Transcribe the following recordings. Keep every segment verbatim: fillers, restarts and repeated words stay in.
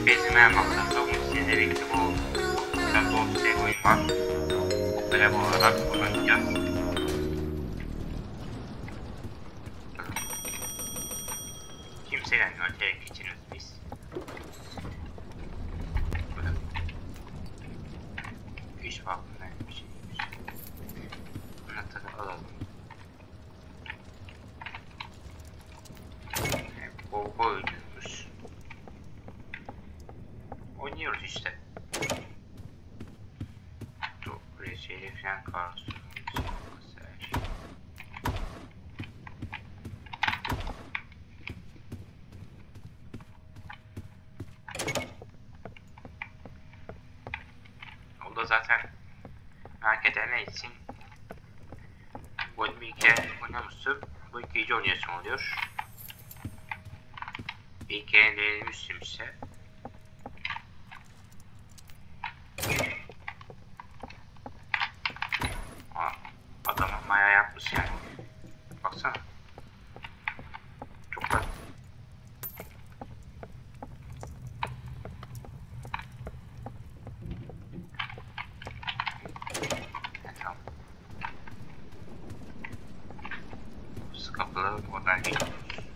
Bezime maksatlı sizle birlikte bu biraz zor bir oyun var. Böyle bu olarak kullanacağız. Kimse gelmiyor. Tek geçiniyoruz biz. Güç farklı bir şeymiş. Anahtarı alalım. Bu bu oynuyoruz. Oynuyoruz işte. Dur, buraya şeyle falan karşı. O da zaten merak edenler için bu bir kere oynamıştım. Bu ikinci oynayışım oluyor. Bir kere denemiştim ise. Adamın maya yapmış yani. Baksana. Çok da tamam. Şu kapıları oradan geçiyoruz.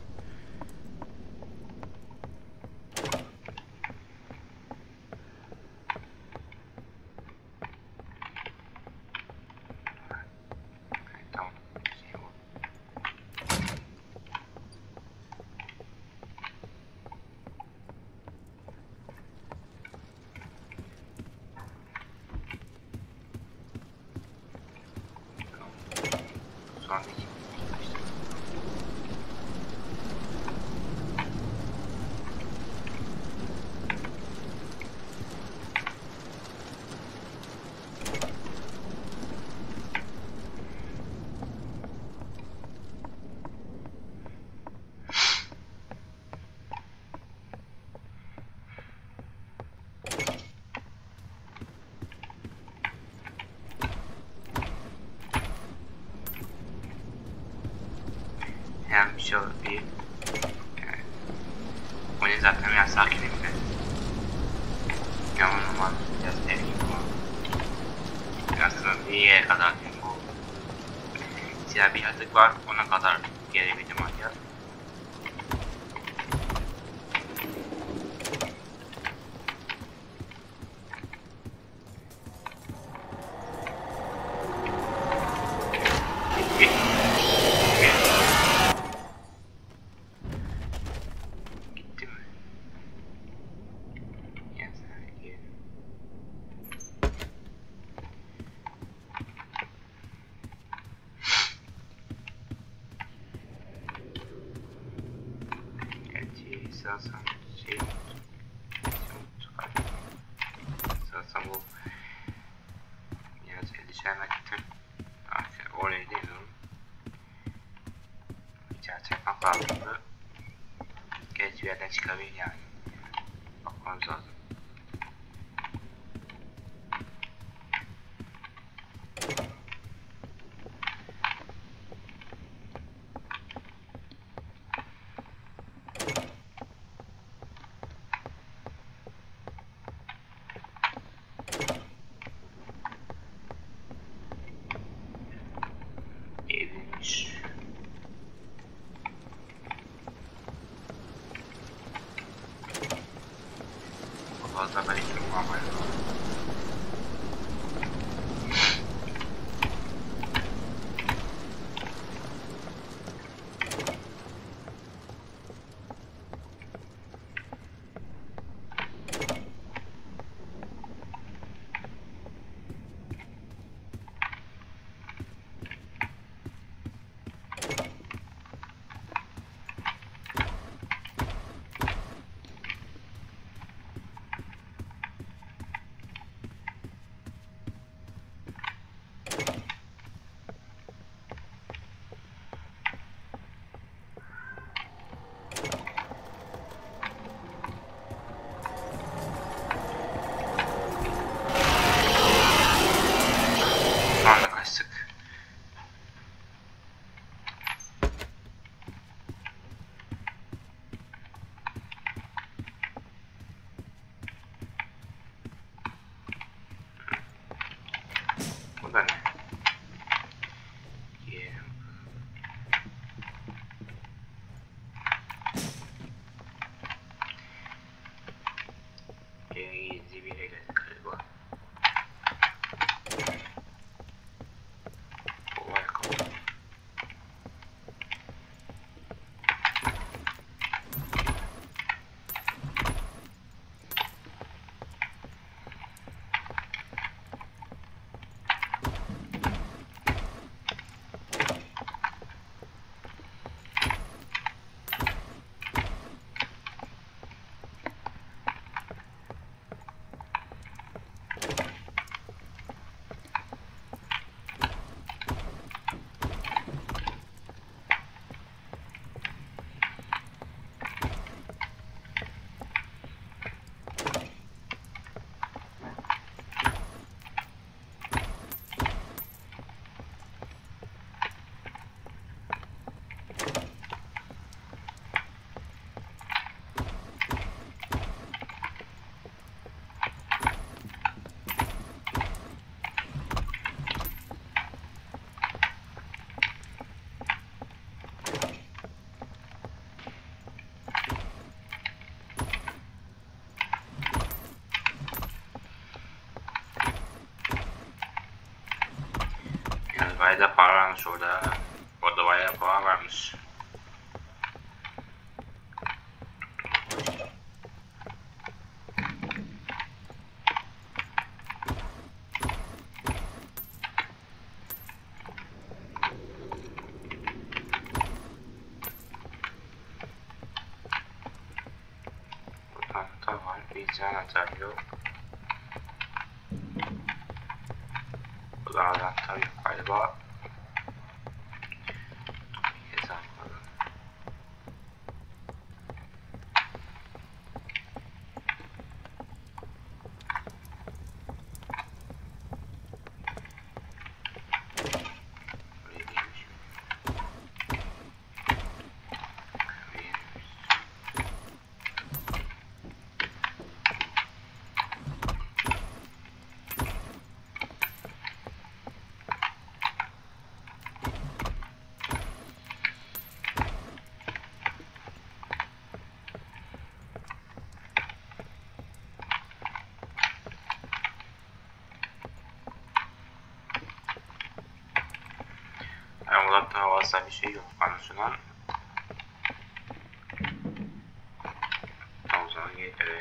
Sonraki hem bir şey olur bir yani, oyun zaten biraz sakinim ben. Yaman normal biraz sevgim ama biraz sonra bir yere kadar bu siyah bir yaratık var, ona kadar gelebildim ancak. Sanırsam şey sanırsam bu biraz endişelenmek için artık oraya demiyorum. İçeri çekmek lazımdı. Geç bir yerden çıkabilir yani. Bakmamız lazım. Evlenmiş. Fazla ben hiç yok ama Bayağı da para varmış orada. Orada bayağı para varmış. Buradan da var. Bir tane anahtar yok. Buradan anahtar yok galiba. Yani uzaktan havasal bir şey yok anlaşılan. O zaman gidelim.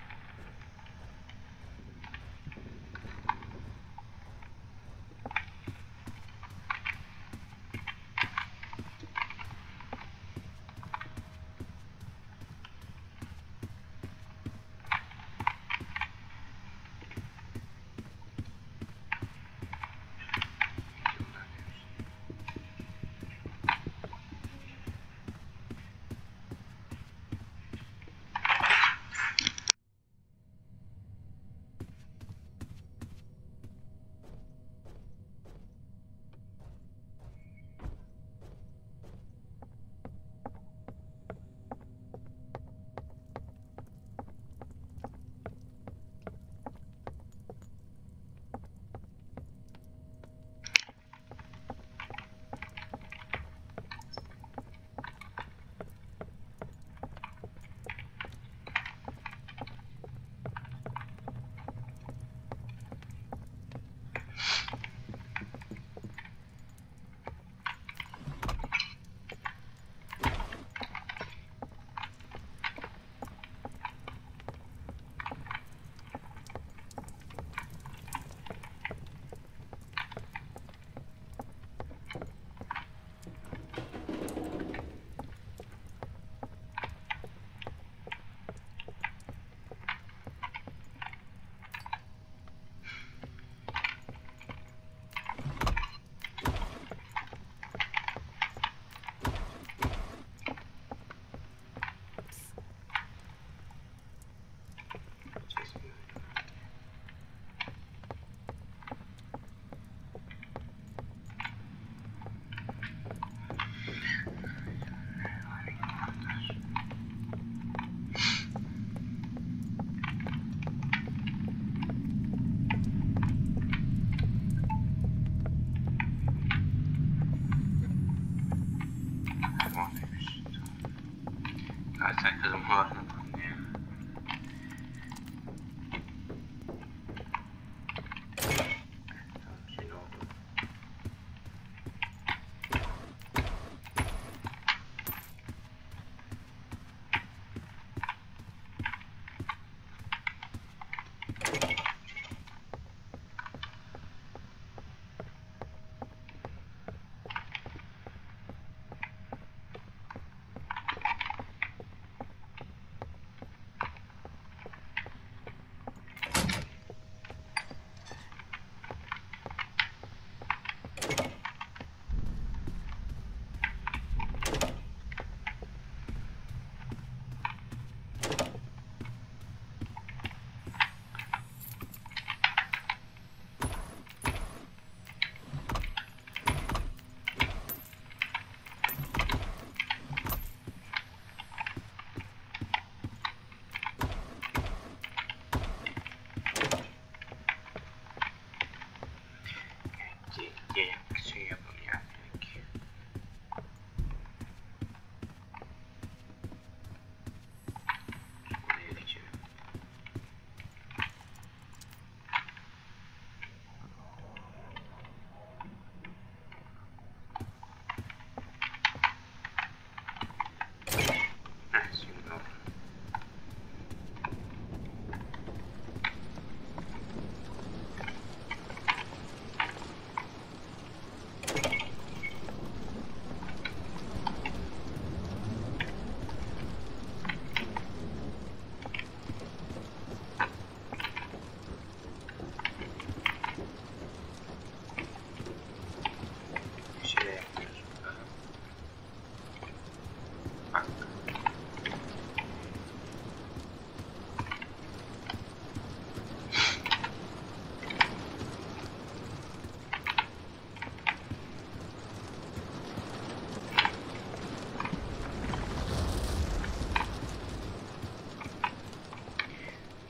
Zaten kızım var.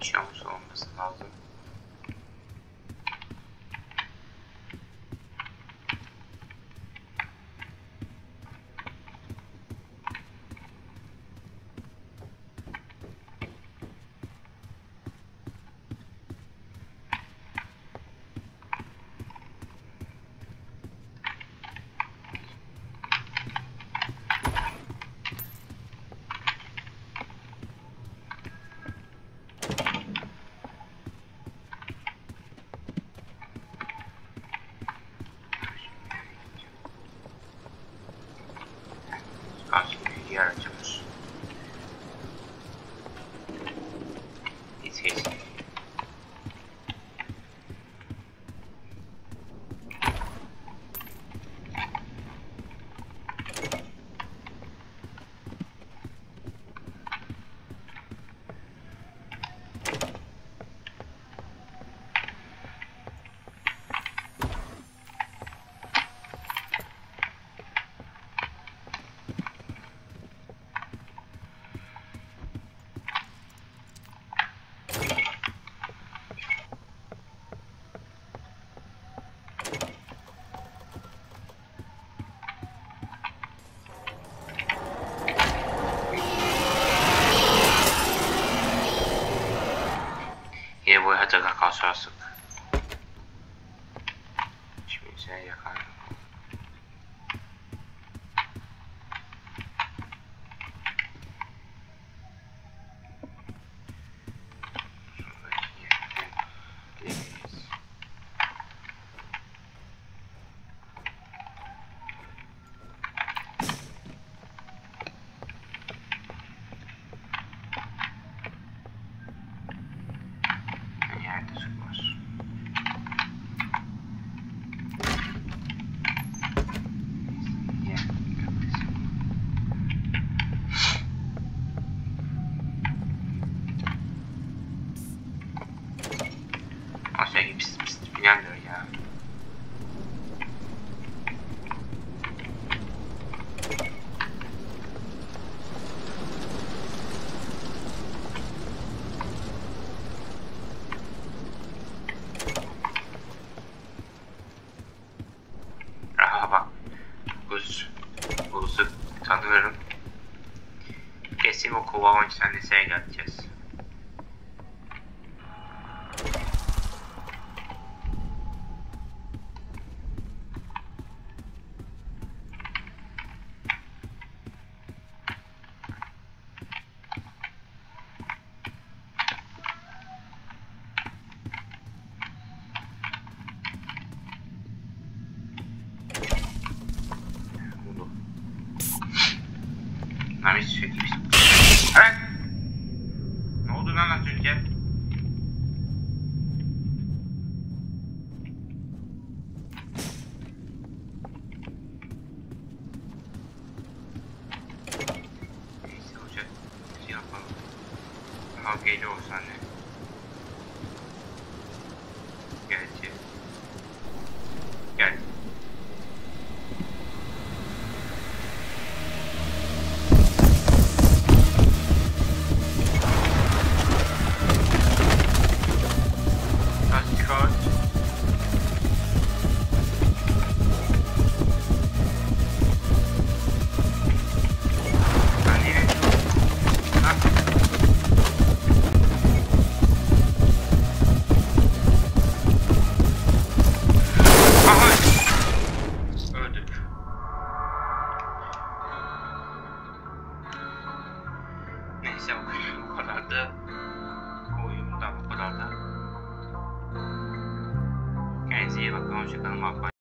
uçuyormuş olması lazım. Karşımda yer açılmış. Hiç hiç. Yine bu hacada karşılaştık. Şimdi şey yakalım. Yerde su var. Aşağıya pis pis bilenler ya. Aha bak. Buz. Buzu tanıyorum. Kesin o kova on liseye geleceğiz. Lan hiç şey değil. Evet. Ne oldu lan az önce? Neyse hoca. Şey yapalım. Al geliyor olsan ne? Geleceğiz. Gel. Neyse bu kadar da oyundan bu kadar da. Kendinize iyi bakın. Hoşçakalın.